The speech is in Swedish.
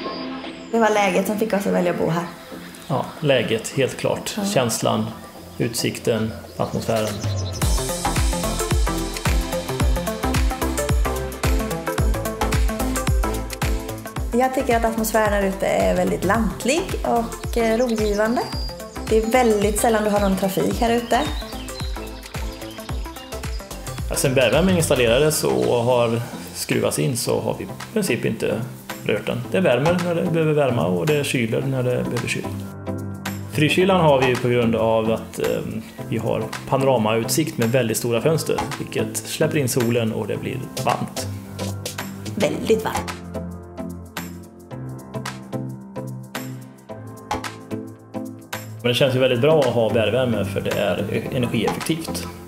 Det var läget som fick oss att välja att bo här. Ja, läget, helt klart. Ja. Känslan, utsikten, atmosfären. Jag tycker att atmosfären här ute är väldigt lantlig och rogivande. Det är väldigt sällan du har någon trafik här ute. Ja, sen värmen installerades och har skruvats in så har vi i princip inte rört den. Det värmer när det behöver värma och det kyler när det behöver kyla. Fryskylan har vi på grund av att vi har panoramautsikt med väldigt stora fönster, vilket släpper in solen och det blir varmt. Väldigt varmt. Men det känns ju väldigt bra att ha värme för det är energieffektivt.